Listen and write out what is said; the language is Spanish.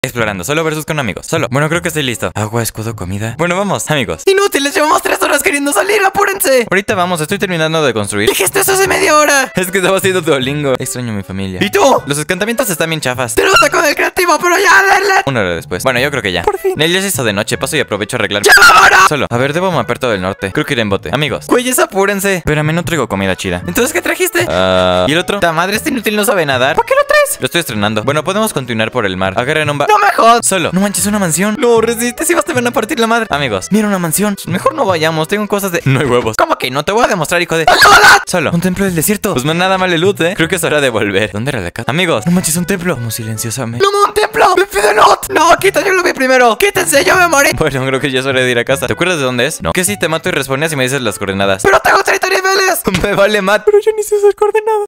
Explorando, solo versus con amigos. Solo. Bueno, creo que estoy listo. Agua, escudo, comida. Bueno, vamos, amigos. Inútiles, llevamos 3 horas queriendo salir, apúrense. Ahorita vamos, estoy terminando de construir. Dijiste eso hace media hora. Es que estaba haciendo Duolingo. Extraño a mi familia. ¿Y tú? Los encantamientos están bien chafas. Te lo saco del creativo, pero ya, denle. Una hora después. Bueno, yo creo que ya. Por fin. Nel ya se hizo de noche. Paso y aprovecho a arreglar. ¡Ya ahora! Solo. A ver, debo mapear todo el norte. Creo que iré en bote. Amigos. Güeyes, apúrense. Espérame, no traigo comida chida. Entonces, ¿qué trajiste? ¿Y el otro? Ta madre, este inútil no sabe nadar. ¿Por qué lo traes? Lo estoy estrenando. Bueno, podemos continuar por el mar. Agarren un No me jodas. Solo. No manches, una mansión. No, resiste, si vas te van a partir la madre. Amigos, mira una mansión. Mejor no vayamos. Tengo cosas de. No hay huevos. ¿Cómo que no? Te voy a demostrar, hijo de... Solo. Un templo del desierto. Pues no es nada mal el loot, Creo que es hora de volver. ¿Dónde era la casa? Amigos, no manches, un templo. Como silenciosamente. ¡No, un templo! ¡Me pide not! No, quita, yo lo vi primero. Quítense, yo me morí. Bueno, creo que ya es hora de ir a casa. ¿Te acuerdas de dónde es? No. Que si te mato y respondes y me dices las coordenadas. Pero tengo 30 niveles. Me vale mat. Pero yo ni sé esas coordenadas.